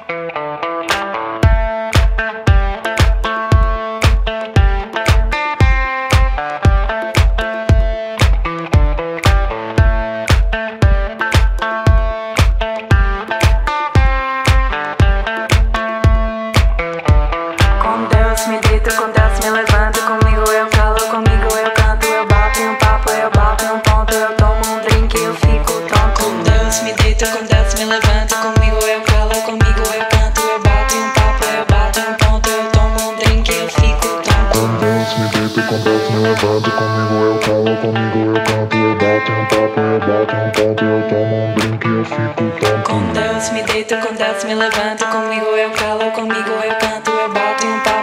Com Deus me deito, com Deus me levanto. Comigo eu falo, comigo eu canto. Eu bato em um papo, eu bato em um ponto. Eu tomo um drink e eu fico tonto. Com Deus me deito, com Deus me levanto. Comigo eu falo, comigo eu canto. Eu bato em um papo, eu bato em um ponto. Eu tomo um drink e eu fico tonto. Com Deus me deito, com Deus me levanto. Comigo eu falo, comigo eu canto. Eu bato em um papo, eu bato em um ponto. Eu tomo um drink e eu fico tonto. Com Deus me deito, com Deus me levanto. Comigo eu falo, comigo eu canto. Eu bato em um papo.